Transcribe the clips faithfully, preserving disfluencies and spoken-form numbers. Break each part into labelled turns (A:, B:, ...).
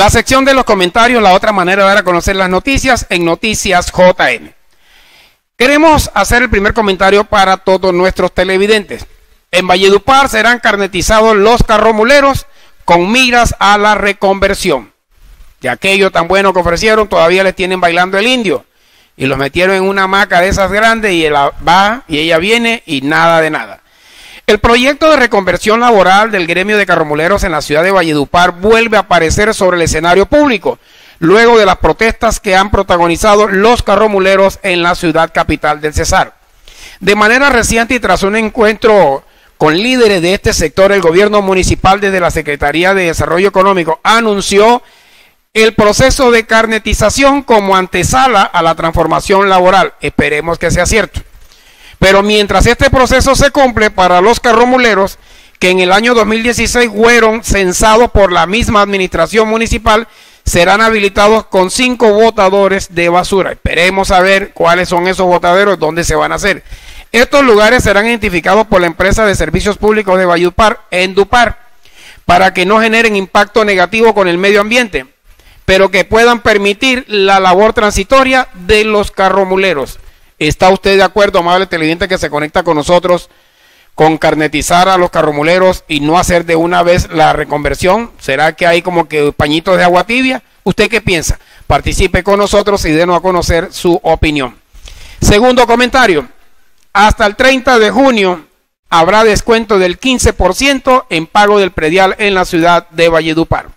A: La sección de los comentarios, la otra manera de dar a conocer las noticias en Noticias J M. Queremos hacer el primer comentario para todos nuestros televidentes. En Valledupar serán carnetizados los carromuleros con miras a la reconversión. Y aquello tan bueno que ofrecieron, todavía les tienen bailando el indio. Y los metieron en una hamaca de esas grandes y él va y ella viene y nada de nada. El proyecto de reconversión laboral del gremio de carromuleros en la ciudad de Valledupar vuelve a aparecer sobre el escenario público, luego de las protestas que han protagonizado los carromuleros en la ciudad capital del Cesar. De manera reciente y tras un encuentro con líderes de este sector, el gobierno municipal desde la Secretaría de Desarrollo Económico anunció el proceso de carnetización como antesala a la transformación laboral. Esperemos que sea cierto. Pero mientras este proceso se cumple para los carromuleros, que en el año dos mil dieciséis fueron censados por la misma administración municipal, serán habilitados con cinco botadores de basura. Esperemos saber cuáles son esos botaderos, dónde se van a hacer. Estos lugares serán identificados por la empresa de servicios públicos de Valledupar, Endupar, para que no generen impacto negativo con el medio ambiente, pero que puedan permitir la labor transitoria de los carromuleros. ¿Está usted de acuerdo, amable televidente que se conecta con nosotros, con carnetizar a los carromuleros y no hacer de una vez la reconversión? ¿Será que hay como que pañitos de agua tibia? ¿Usted qué piensa? Participe con nosotros y denos a conocer su opinión. Segundo comentario. Hasta el treinta de junio habrá descuento del quince por ciento en pago del predial en la ciudad de Valledupar.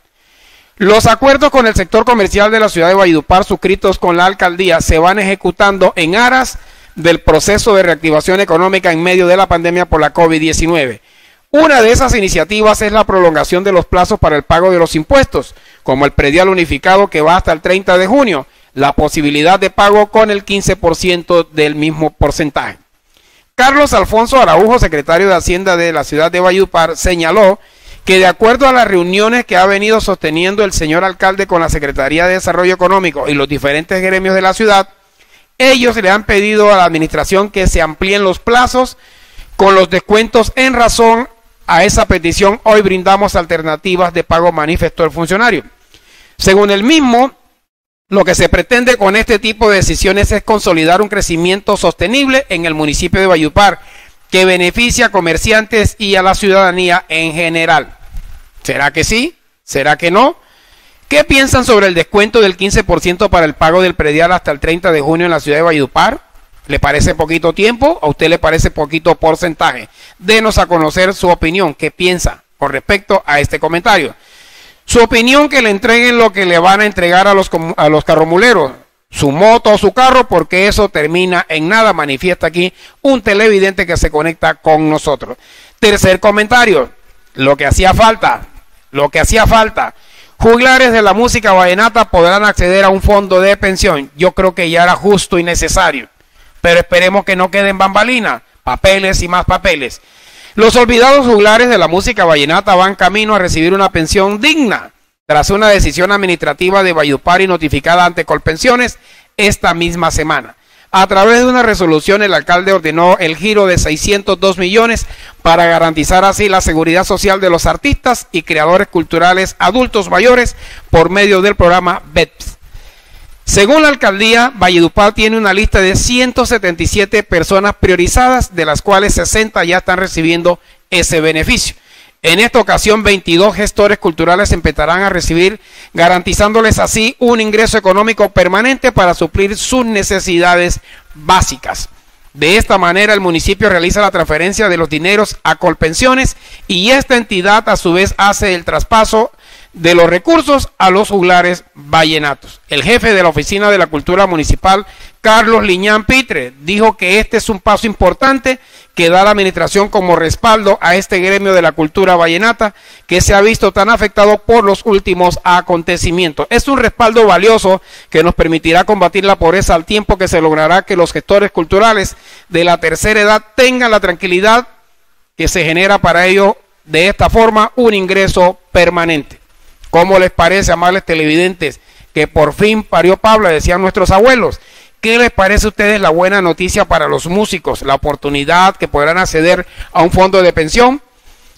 A: Los acuerdos con el sector comercial de la ciudad de Valledupar suscritos con la alcaldía se van ejecutando en aras del proceso de reactivación económica en medio de la pandemia por la COVID diecinueve. Una de esas iniciativas es la prolongación de los plazos para el pago de los impuestos, como el predial unificado que va hasta el treinta de junio, la posibilidad de pago con el quince por ciento del mismo porcentaje. Carlos Alfonso Araujo, secretario de Hacienda de la ciudad de Valledupar, señaló que de acuerdo a las reuniones que ha venido sosteniendo el señor alcalde con la Secretaría de Desarrollo Económico y los diferentes gremios de la ciudad, ellos le han pedido a la administración que se amplíen los plazos con los descuentos. En razón a esa petición, hoy brindamos alternativas de pago, manifestó el funcionario. Según el mismo, lo que se pretende con este tipo de decisiones es consolidar un crecimiento sostenible en el municipio de Valledupar, que beneficia a comerciantes y a la ciudadanía en general. ¿Será que sí? ¿Será que no? ¿Qué piensan sobre el descuento del quince por ciento para el pago del predial hasta el treinta de junio en la ciudad de Valledupar? ¿Le parece poquito tiempo o a usted le parece poquito porcentaje? Denos a conocer su opinión. ¿Qué piensa con respecto a este comentario? Su opinión, que le entreguen lo que le van a entregar a los, a los carromuleros, su moto o su carro, porque eso termina en nada, manifiesta aquí un televidente que se conecta con nosotros. Tercer comentario, lo que hacía falta, lo que hacía falta, juglares de la música vallenata podrán acceder a un fondo de pensión. Yo creo que ya era justo y necesario, pero esperemos que no queden bambalinas, papeles y más papeles. Los olvidados juglares de la música vallenata van camino a recibir una pensión digna, tras una decisión administrativa de Valledupar y notificada ante Colpensiones esta misma semana. A través de una resolución, el alcalde ordenó el giro de seiscientos dos millones para garantizar así la seguridad social de los artistas y creadores culturales adultos mayores por medio del programa B E P S. Según la alcaldía, Valledupar tiene una lista de ciento setenta y siete personas priorizadas, de las cuales sesenta ya están recibiendo ese beneficio. En esta ocasión, veintidós gestores culturales empezarán a recibir, garantizándoles así un ingreso económico permanente para suplir sus necesidades básicas. De esta manera, el municipio realiza la transferencia de los dineros a Colpensiones y esta entidad a su vez hace el traspaso de los recursos a los juglares vallenatos. El jefe de la Oficina de la Cultura Municipal, Carlos Liñán Pitre, dijo que este es un paso importante que da la administración como respaldo a este gremio de la cultura vallenata que se ha visto tan afectado por los últimos acontecimientos. Es un respaldo valioso que nos permitirá combatir la pobreza al tiempo que se logrará que los gestores culturales de la tercera edad tengan la tranquilidad que se genera para ello de esta forma un ingreso permanente. ¿Cómo les parece, amables televidentes, que por fin parió Pablo, decían nuestros abuelos? ¿Qué les parece a ustedes la buena noticia para los músicos? La oportunidad que podrán acceder a un fondo de pensión.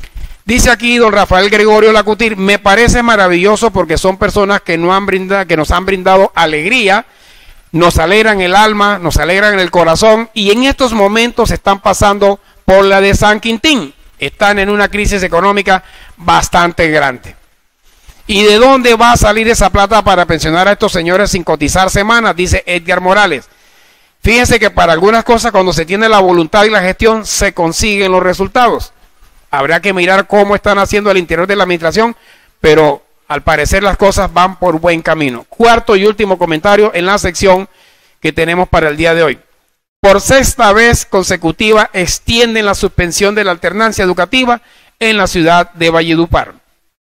A: Dice aquí don Rafael Gregorio Lacutir, me parece maravilloso porque son personas que, no han brindado, que nos han brindado alegría, nos alegran el alma, nos alegran el corazón y en estos momentos están pasando por la de San Quintín. Están en una crisis económica bastante grande. ¿Y de dónde va a salir esa plata para pensionar a estos señores sin cotizar semanas? Dice Edgar Morales. Fíjense que para algunas cosas cuando se tiene la voluntad y la gestión se consiguen los resultados. Habrá que mirar cómo están haciendo al interior de la administración, pero al parecer las cosas van por buen camino. Cuarto y último comentario en la sección que tenemos para el día de hoy. Por sexta vez consecutiva extienden la suspensión de la alternancia educativa en la ciudad de Valledupar.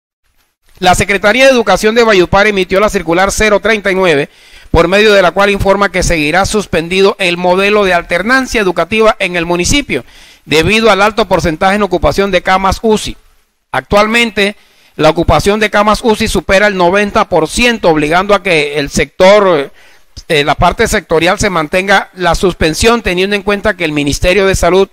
A: La Secretaría de Educación de Valledupar emitió la circular cero treinta y nueve, por medio de la cual informa que seguirá suspendido el modelo de alternancia educativa en el municipio, debido al alto porcentaje en ocupación de camas U C I. Actualmente, la ocupación de camas U C I supera el noventa por ciento, obligando a que el sector, eh, la parte sectorial se mantenga la suspensión, teniendo en cuenta que el Ministerio de Salud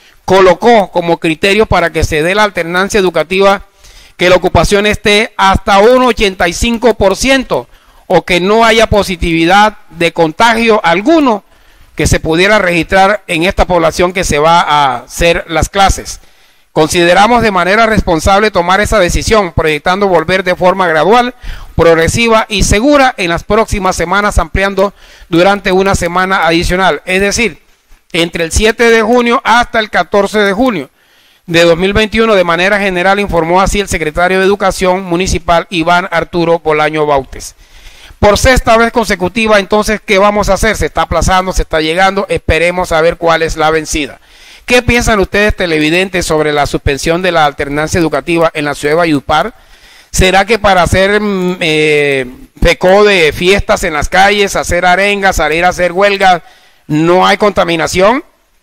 A: colocó como criterio para que se dé la alternancia educativa que la ocupación esté hasta un ochenta y cinco por ciento o que no haya positividad de contagio alguno que se pudiera registrar en esta población que se va a hacer las clases. Consideramos de manera responsable tomar esa decisión, proyectando volver de forma gradual, progresiva y segura en las próximas semanas, ampliando durante una semana adicional, es decir, entre el siete de junio hasta el catorce de junio de dos mil veintiuno, de manera general, informó así el secretario de Educación Municipal, Iván Arturo Bolaño Bautes. Por sexta vez consecutiva, entonces, ¿qué vamos a hacer? Se está aplazando, se está llegando, esperemos a ver cuál es la vencida. ¿Qué piensan ustedes, televidentes, sobre la suspensión de la alternancia educativa en la ciudad de Valledupar? ¿Será que para hacer eh, pecó de fiestas en las calles, hacer arengas, salir a hacer huelgas, no hay contaminación?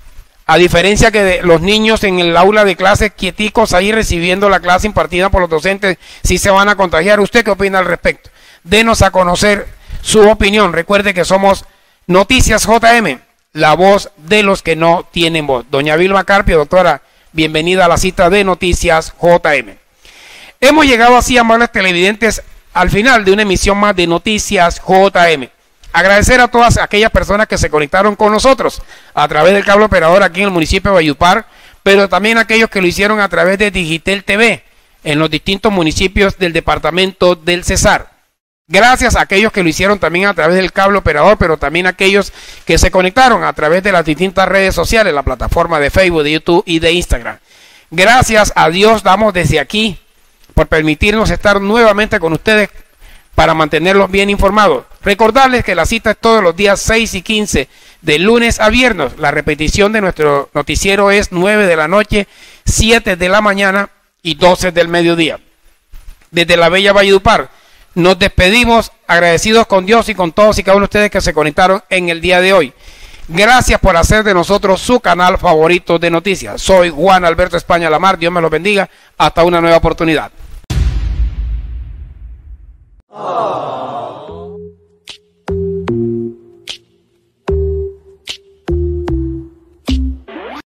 A: A diferencia que de los niños en el aula de clases quieticos ahí recibiendo la clase impartida por los docentes, sí se van a contagiar. ¿Usted qué opina al respecto? Denos a conocer su opinión. Recuerde que somos Noticias J M, la voz de los que no tienen voz. Doña Vilma Carpio, doctora, bienvenida a la cita de Noticias J M. Hemos llegado así, amables televidentes, al final de una emisión más de Noticias J M. Agradecer a todas aquellas personas que se conectaron con nosotros a través del cable operador aquí en el municipio de Valledupar, pero también a aquellos que lo hicieron a través de Digitel T V en los distintos municipios del departamento del Cesar. Gracias a aquellos que lo hicieron también a través del cable operador, pero también a aquellos que se conectaron a través de las distintas redes sociales, la plataforma de Facebook, de YouTube y de Instagram. Gracias a Dios damos desde aquí por permitirnos estar nuevamente con ustedes para mantenerlos bien informados. Recordarles que la cita es todos los días seis y quince, de lunes a viernes. La repetición de nuestro noticiero es nueve de la noche, siete de la mañana y doce del mediodía. Desde la bella Valledupar, nos despedimos agradecidos con Dios y con todos y cada uno de ustedes que se conectaron en el día de hoy. Gracias por hacer de nosotros su canal favorito de noticias. Soy Juan Alberto España Lamar. Dios me los bendiga. Hasta una nueva oportunidad. Oh.